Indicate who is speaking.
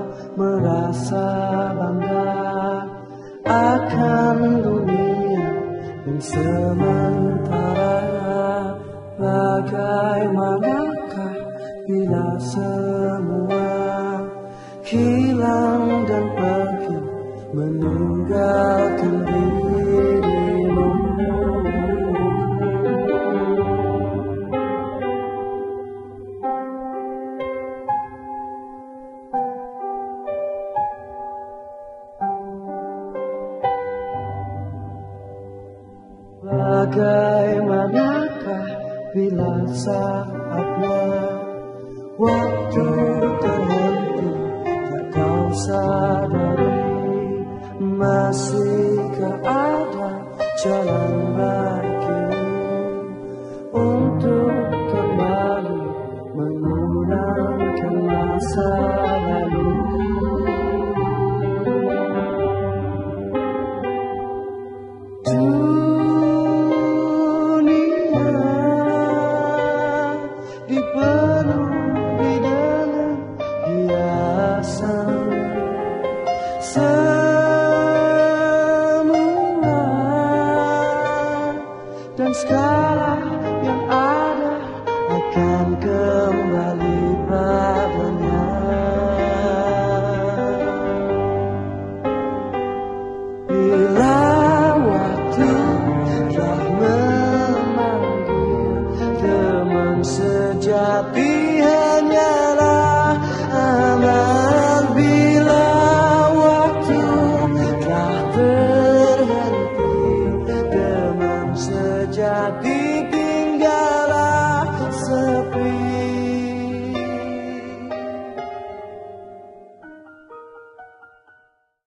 Speaker 1: merasa bangga akan dunia yang sementara. Bagaimanakah bila semua hilang dan pergi meninggalkan dirimu? Bagaimanakah bila saatnya waktu terhenti, tak kau sadari masihkah ada jalan bagi untuk kembali mengulangkan masa lalu. Dipenuhi dengan hiasan semua, dan segala yang ada akan kembali padanya. Bila waktu telah memanggil teman sejati,